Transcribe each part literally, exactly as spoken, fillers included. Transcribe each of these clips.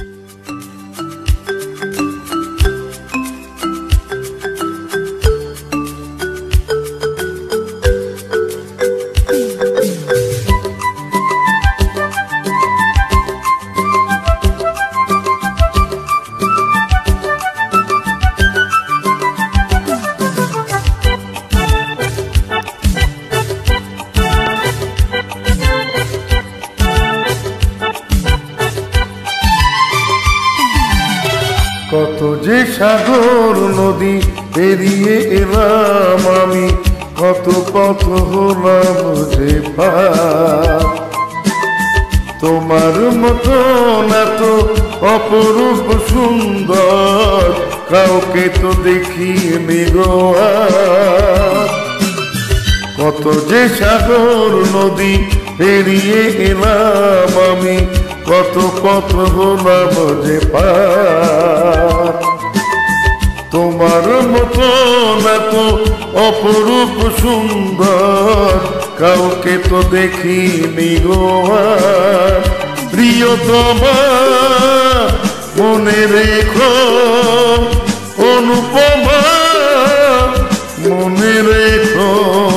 কত যে সাগর নদী পেরিয়ে এলাম আমি, কত পথ হলাম যে পার। তোমার মতন এত অপরূপ সুন্দর কাউকে তো দেখিনি গো আর। কত যে সাগর নদী পেরিয়ে এলাম আমি, কত পথ হলাম যে পার। তোমার মতন এত অপরূপ সুন্দর কাউকে তো দেখিনি গো আর। প্রিয়তমা মনে রেখো, অনুপমা মনে রেখো।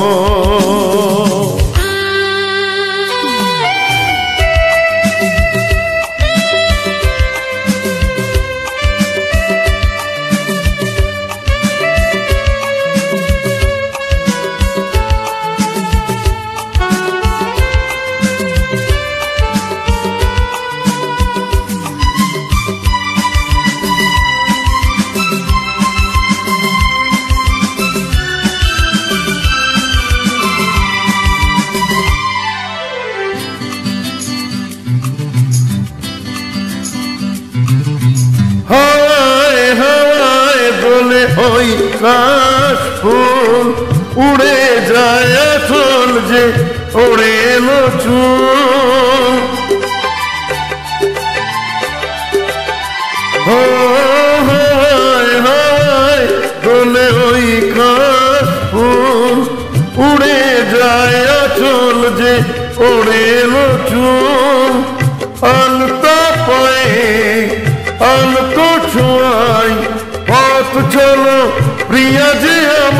হাওয়ায় হাওয়ায় দোলে ওই কাশ ফুল, উড়ে যায় আঁচল যে ওড়ে এলো চুল। হাওয়ায় হাওয়ায় দোলে ওই কাশ ফুল, উড়ে যায় আঁচল যে ওড়ে এলো চুল। আলতা পায়ে আলতো ছোঁয়াই পথ চলো প্রিয়া যে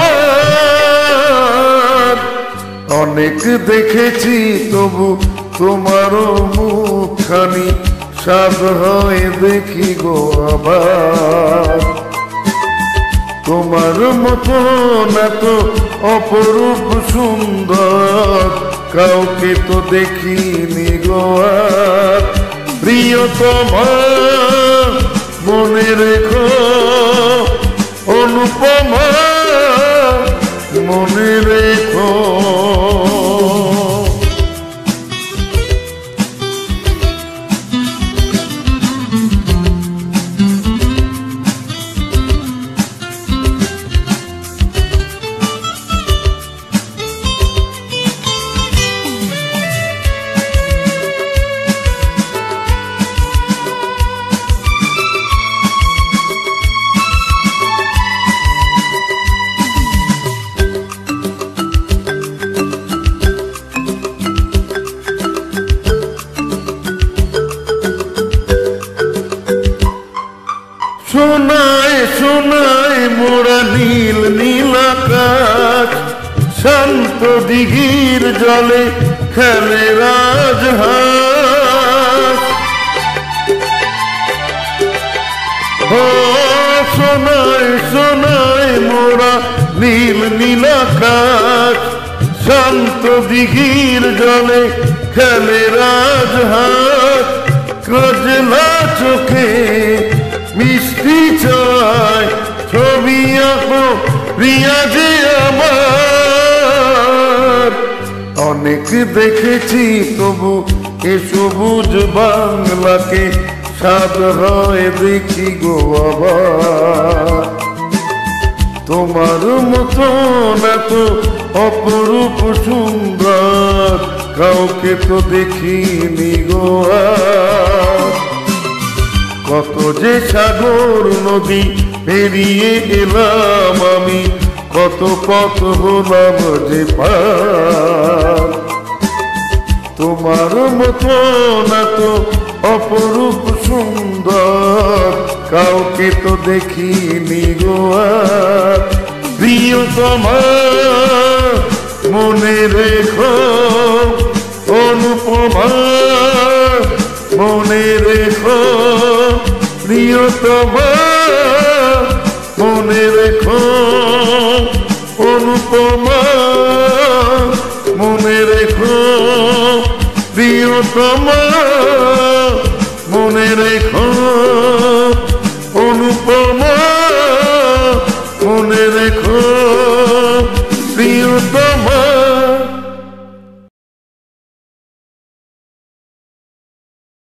আমার। অনেক দেখেছি তবু তোমারও মুখখানি, সাধ হয় দেখি গো আবার। তোমার মতন এত অপরূপ সুন্দর কাউকে তো দেখিনি গো আর। প্রিয়তমা মনে রেখো, অনুপমা মনে রেখো। শোনায় শোনায় মোরা নীল নীল আকাশ, শান্ত দিঘির জলে খেলে রাজহাঁস। ও শোনায় শোনায় মোরা নীল নীল আকাশ, শান্ত দিঘির জলে খেলে রাজহাঁস। কজলা চোখে মিষ্টি চায় ছবি আঁকো প্রিয়া যে আমার। অনেক দেখেছি তবু এ সবুজ বাংলাকে, সাধ হয় দেখি গো আবার। তোমার মতন এত অপরূপ সুন্দর কাউকে তো দেখিনি গো আর। কত যে সাগর নদী পেরিয়ে এলাম আমি, কত পথ হলাম যে পার। তোমার মতন এত অপরূপ সুন্দর কাউকে তো দেখিনি গো আর। প্রিয়তমা মনে রেখো, অনুপমা মনে রেখো, প্রিয়তমা মনে রেখো, অনুপমা মনে রেখো, প্রিয়তমা মনে রেখো।